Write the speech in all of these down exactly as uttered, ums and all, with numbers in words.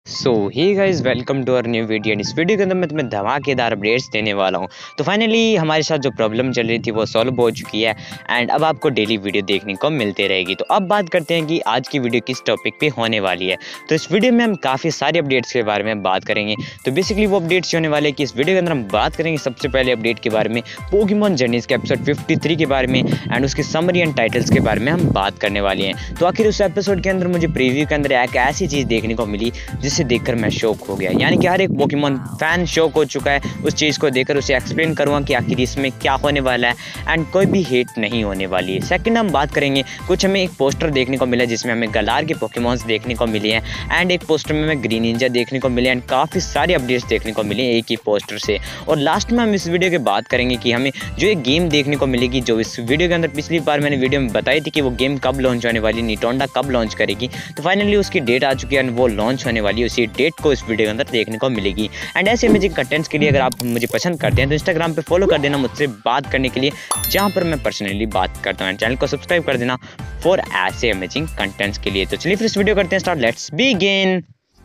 So hi guys welcome to our new video. इस video के अंदर मैं तुम्हें धमाकेदार अपडेट्स देने वाला हूं। तो फाइनली हमारे साथ जो प्रॉब्लम चल रही थी वो सॉल्व हो चुकी है एंड अब आपको डेली वीडियो देखने को मिलती रहेगी। तो अब बात करते हैं कि आज की वीडियो किस टॉपिक पे होने वाली है। तो इस वीडियो में हम काफ़ी सारे अपडेट्स के बारे में बात करेंगे। तो बेसिकली वो अपडेट्स होने वाले कि इस वीडियो के अंदर हम बात करेंगे सबसे पहले अपडेट के बारे में पोकेमॉन जर्नीज के एपिसोड फिफ्टी थ्री के बारे में एंड उसकी समरी एंड टाइटल्स के बारे में हम बात करने वाले हैं। तो आखिर उस एपिसोड के अंदर मुझे प्रीव्यू के अंदर एक ऐसी चीज़ देखने को मिली जिसे देखकर मैं शौक हो गया, यानी कि हर एक पोकेमॉन फैन शौक हो चुका है उस चीज़ को देखकर। उसे एक्सप्लेन करूँगा कि आखिर इसमें क्या होने वाला है एंड कोई भी हेट नहीं होने वाली है। सेकंड हम बात करेंगे, कुछ हमें एक पोस्टर देखने को मिला जिसमें हमें गलार के पोकेमॉन्स देखने को मिले हैं एंड एक पोस्टर में हमें ग्रीन निंजा देखने को मिले एंड काफ़ी सारे अपडेट्स देखने को मिले एक ही पोस्टर से। और लास्ट में हम इस वीडियो के बात करेंगे कि हमें जो एक गेम देखने को मिलेगी जो इस वीडियो के अंदर पिछली बार मैंने वीडियो में बताई थी कि वो गेम कब लॉन्च होने वाली, निटोंडा कब लॉन्च करेगी। तो फाइनली उसकी डेट आ चुकी है एंड वो लॉन्च होने वाली है। उसी डेट को इस वीडियो के अंदर देखने को मिलेगी। एंड ऐसे अमेजिंग कंटेंट्स के लिए अगर आप मुझे पसंद करते हैं तो इंस्टाग्राम पे फॉलो कर देना मुझसे बात करने के लिए, जहां पर मैं पर्सनली बात करता हूं। चैनल को सब्सक्राइब कर देना फॉर ऐसे अमेजिंग कंटेंट्स के लिए। तो चलिए फिर इस वीडियो करते हैं स्टार्ट, लेट्स बिगिन।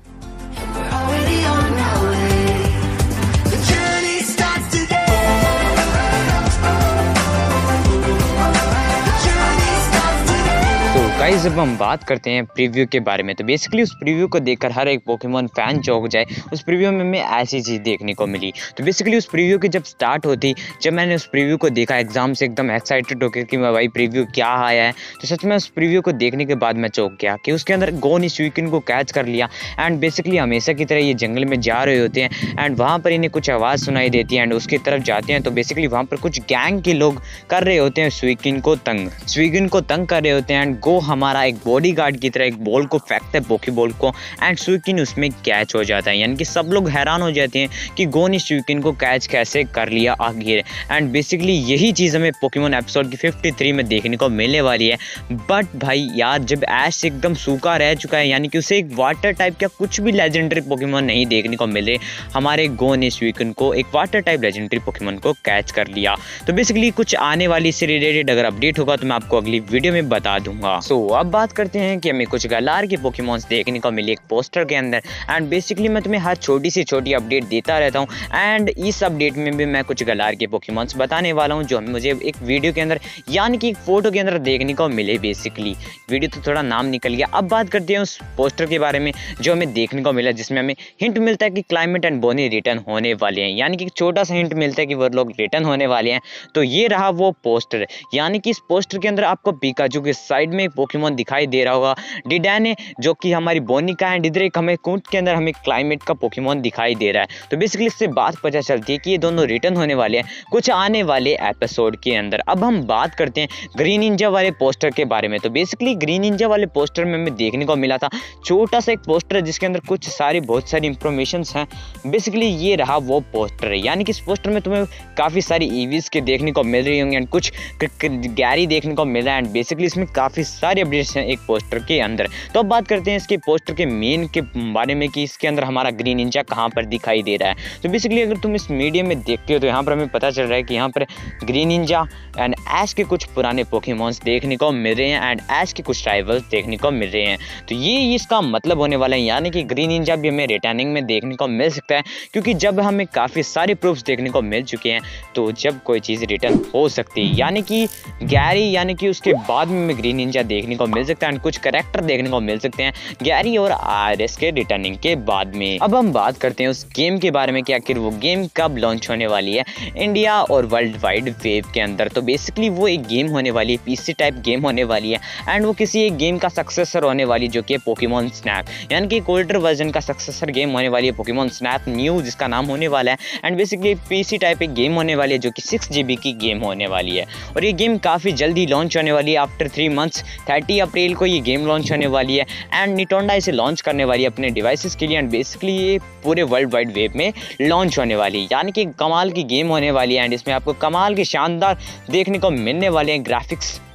गाइस जब हम बात करते हैं प्रीव्यू के बारे में तो बेसिकली उस प्रीव्यू को देखकर हर एक पोकेमॉन फैन चौंक जाए। उस प्रीव्यू में हमें ऐसी चीज़ देखने को मिली। तो बेसिकली उस प्रीव्यू की जब स्टार्ट होती, जब मैंने उस प्रीव्यू को देखा एग्जाम से एकदम एक्साइटेड होकर कि मैं भाई प्रीव्यू क्या आया है, तो सच में उस प्रीव्यू को देखने के बाद मैं चौंक गया कि उसके अंदर गोनी स्वीकिन को कैच कर लिया एंड बेसिकली हमेशा की तरह ये जंगल में जा रहे होते हैं एंड वहाँ पर इन्हें कुछ आवाज़ सुनाई देती है एंड उसकी तरफ जाते हैं। तो बेसिकली वहाँ पर कुछ गैंग के लोग कर रहे होते हैं स्वीकिन को तंग स्वीकिन को तंग कर रहे होते हैं एंड गो हमारा एक बॉडीगार्ड की तरह एक बॉल को फेंकता है पोकी बॉल को एंड स्वीकिन उसमें कैच हो जाता है। यानी कि सब लोग हैरान हो जाते हैं कि गो ने स्वीकिन को कैच कैसे कर लिया आखिर। एंड बेसिकली यही चीज़ हमें पोकेमॉन एपिसोड की फिफ्टी थ्री में देखने को मिलने वाली है। बट भाई यार जब ऐश एकदम सूखा रह चुका है, यानी कि उसे एक वाटर टाइप का कुछ भी लेजेंडरी पोकेमॉन नहीं देखने को मिल रहे, हमारे गो ने स्वीकिन को एक वाटर टाइप लेजेंडरी पोकेमॉन को कैच कर लिया। तो बेसिकली कुछ आने वाली इससे रिलेटेड अगर अपडेट होगा तो मैं आपको अगली वीडियो में बता दूंगा। सो so, अब बात करते हैं कि हमें कुछ गलार के पोकेमॉन्स देखने को मिले एक पोस्टर के अंदर एंड बेसिकली मैं तुम्हें हर छोटी सी छोटी अपडेट देता रहता हूं एंड इस अपडेट में भी मैं कुछ गलार के पोकेमॉन्स बताने वाला हूं जो मुझे एक वीडियो के अंदर यानी कि एक फोटो के अंदर देखने को मिले। बेसिकली वीडियो तो थोड़ा नाम निकल गया। अब बात करते हैं उस पोस्टर के बारे में जो हमें देखने को मिला जिसमें हमें हिंट मिलता है कि क्लाइमेट एंड बोनी रिटर्न होने वाले हैं, यानी कि छोटा सा हिंट मिलता है कि वो लोग रिटर्न होने वाले हैं। तो ये रहा वो पोस्टर, यानी कि इस पोस्टर के अंदर आपको पिकाचू के साइड में एक पोकेमॉन दिखाई दे रहा होगा डिडैने जो कि हमारी बोनी का एंड इधर एक हमें कूट के अंदर हमें क्लाइमेट का पोकेमॉन दिखाई दे रहा है। तो बेसिकली इससे बात पता चलती है कि ये दोनों रिटर्न होने वाले हैं कुछ आने वाले एपिसोड के अंदर। अब हम बात करते हैं ग्रीन निंजा वाले पोस्टर के बारे में। तो बेसिकली ग्रीन निंजा वाले पोस्टर में हमें देखने को मिला था छोटा सा एक पोस्टर है जिसके अंदर कुछ सारी बहुत सारी इंफॉर्मेशन हैं। बेसिकली ये रहा वो पोस्टर है, यानी कि इस पोस्टर में तुम्हें काफ़ी सारी ईवीज के देखने को मिल रही होंगी एंड कुछ गैरी देखने को मिल रहा है एंड बेसिकली इसमें काफ़ी सारे अपडेट्स हैं एक पोस्टर के अंदर। तो अब बात करते हैं इसके पोस्टर के मेन के बारे में कि इसके अंदर हमारा ग्रीन निंजा कहाँ पर दिखाई दे रहा है। तो बेसिकली अगर तुम इस मीडियम में देखते हो तो यहाँ पर हमें पता चल रहा है कि यहाँ पर ग्रीन निंजा एंड ऐश के कुछ पुराने पोकेमॉन्स देखने को मिल रहे हैं एंड ऐश के कुछ राइवल्स देखने को मिल रहे हैं। तो ये इसका मतलब होने वाला है, यानी कि ग्रीन निंजा भी हमें रिटर्निंग में देखने को मिल सकता है क्योंकि जब हमें काफ़ी सारे प्रूफ्स देखने को मिल चुके हैं तो जब कोई चीज़ रिटर्न हो सकती है, यानी कि गैरी यानी कि उसके बाद में हमें ग्रीन निंजा देखने को मिल सकता है एंड कुछ कैरेक्टर देखने को मिल सकते हैं गैरी और आरएस के रिटर्निंग के बाद में। अब हम बात करते हैं उस गेम के बारे में कि आखिर वो गेम कब लॉन्च होने वाली है इंडिया और वर्ल्ड वाइड वेब के अंदर। तो बेसिकली वो एक गेम होने वाली है, पीसी टाइप गेम होने वाली है एंड वो किसी एक गेम का सक्सेसर होने वाली जो कि पोकेमॉन स्नैप, यानी कि एक ओल्डर वर्जन का सक्सेसर गेम होने वाली है पोकेमॉन स्नैप न्यू जिसका नाम होने वाला है एंड बेसिकली पीसी टाइप एक गेम होने वाली है जो कि सिक्स जीबी की गेम होने वाली है और ये गेम काफ़ी जल्दी लॉन्च होने वाली है। After three months thirty April को ये गेम लॉन्च होने वाली है एंड निटोंडा इसे लॉन्च करने वाली है अपने डिवाइसेस के लिए एंड बेसिकली ये पूरे वर्ल्ड वाइड वेब में लॉन्च होने वाली है, यानी कि कमाल की गेम होने वाली है एंड इसमें आपको कमाल के शानदार देखने को मिलने वाले हैं ग्राफिक्स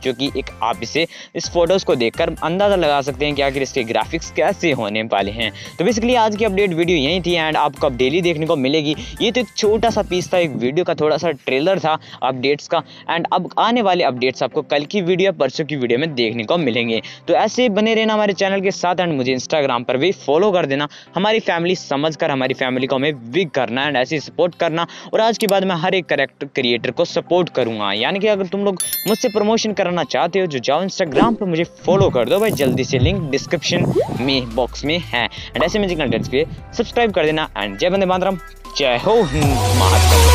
जो कि एक आप इसे इस फोटोज़ को देखकर अंदाज़ा लगा सकते हैं कि आखिर इसके ग्राफिक्स कैसे होने वाले हैं। तो बेसिकली आज की अपडेट वीडियो यही थी एंड आपको अब डेली देखने को मिलेगी। ये तो एक छोटा सा पीस था एक वीडियो का, थोड़ा सा ट्रेलर था अपडेट्स का एंड अब आने वाले अपडेट्स आपको कल की वीडियो परसों की वीडियो में देखने को मिलेंगे। तो ऐसे बने रहना हमारे चैनल के साथ एंड मुझे इंस्टाग्राम पर भी फॉलो कर देना। हमारी फैमिली समझकर हमारी फैमिली को हमें बिग करना एंड ऐसे सपोर्ट करना। और आज के बाद मैं हर एक करेक्टर क्रिएटर को सपोर्ट करूंगा, यानी कि अगर तुम लोग मुझसे प्रमोशन कराना चाहते हो जो जाओ इंस्टाग्राम पर मुझे फॉलो कर दो भाई जल्दी से, लिंक डिस्क्रिप्शन में बॉक्स में है। एंड ऐसे म्यूजिक कंटेंट्स के लिए सब्सक्राइब कर देना एंड जय वंदे मातरम, जय हो हिंद महात्मा।